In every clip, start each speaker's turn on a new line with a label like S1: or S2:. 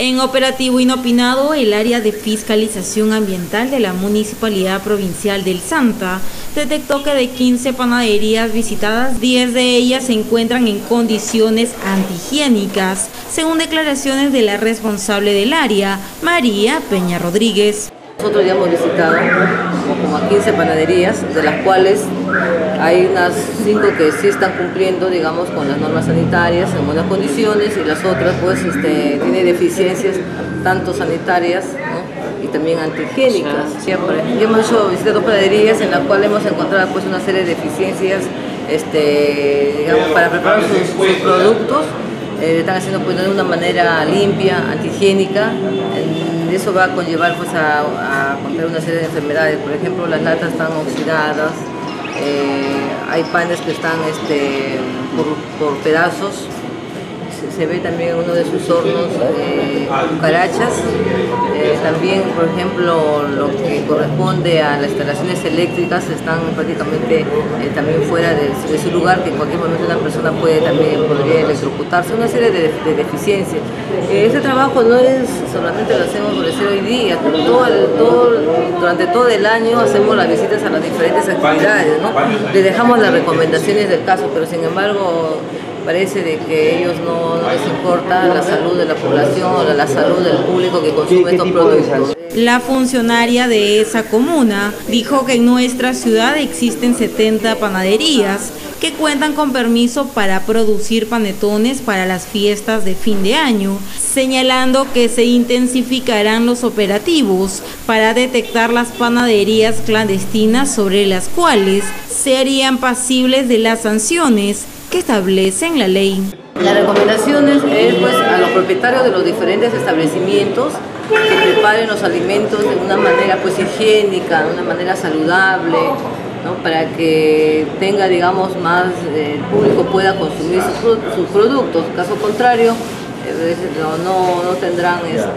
S1: En operativo inopinado, el área de fiscalización ambiental de la Municipalidad Provincial del Santa detectó que de 15 panaderías visitadas, 10 de ellas se encuentran en condiciones antihigiénicas, según declaraciones de la responsable del área, María Peña Rodríguez.
S2: Nosotros ya hemos visitado como a 15 panaderías, de las cuales hay unas 5 que sí están cumpliendo, digamos, con las normas sanitarias en buenas condiciones, y las otras pues tienen deficiencias tanto sanitarias, ¿no?, y también antihigiénicas. Ya hemos hecho visitas a 2 panaderías en las cuales hemos encontrado pues una serie de deficiencias, digamos, para preparar sus productos. Están haciendo pues de una manera limpia, antihigiénica. Eso va a conllevar pues a contraer una serie de enfermedades. Por ejemplo, las latas están oxidadas, hay panes que están por pedazos. Se ve también en uno de sus hornos cucarachas. También, por ejemplo, lo que corresponde a las instalaciones eléctricas están prácticamente también fuera de su lugar, que en cualquier momento una persona podría electrocutarse, una serie de deficiencias. Este trabajo no es solamente lo hacemos por decir hoy día, durante todo el año hacemos las visitas a las diferentes actividades, ¿no? Le dejamos las recomendaciones del caso, pero sin embargo parece de que ellos no les importa la salud de la población o la salud del público que consume estos productos.
S1: La funcionaria de esa comuna dijo que en nuestra ciudad existen 70 panaderías que cuentan con permiso para producir panetones para las fiestas de fin de año, señalando que se intensificarán los operativos para detectar las panaderías clandestinas sobre las cuales se harían pasibles de las sanciones que establecen la ley.
S2: Las recomendaciones es pues a los propietarios de los diferentes establecimientos que preparen los alimentos de una manera pues higiénica, de una manera saludable, ¿no?, para que tenga, digamos, más, el público pueda consumir sus productos. Caso contrario, no tendrán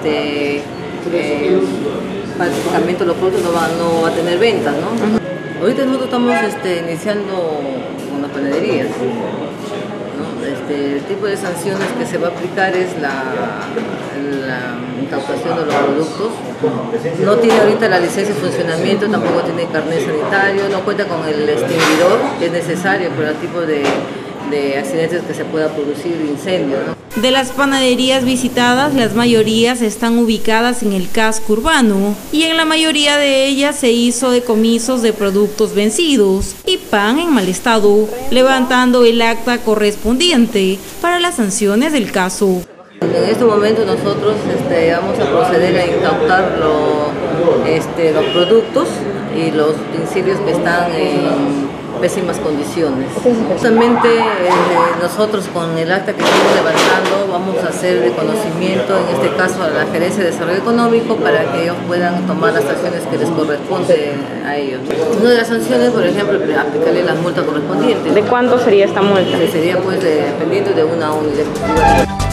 S2: prácticamente los productos no va a tener ventas, ¿no? Ahorita nosotros estamos iniciando con las panaderías, ¿no? El tipo de sanciones que se va a aplicar es la incautación de los productos. No tiene ahorita la licencia de funcionamiento, tampoco tiene carnet sanitario, no cuenta con el extinguidor que es necesario por el tipo de accidentes que se pueda producir, incendios, ¿no?
S1: De las panaderías visitadas, las mayorías están ubicadas en el casco urbano y en la mayoría de ellas se hizo decomisos de productos vencidos y pan en mal estado, levantando el acta correspondiente para las sanciones del caso.
S2: En este momento nosotros vamos a proceder a incautar los productos y los utensilios que están en pésimas condiciones. Justamente nosotros con el acta que estamos levantando vamos a hacer de conocimiento, en este caso a la Gerencia de Desarrollo Económico, para que ellos puedan tomar las acciones que les corresponden a ellos. Una de las sanciones, por ejemplo, aplicarle las multas correspondientes.
S1: ¿De cuánto sería esta multa?
S2: Sería pues dependiendo de una unidad.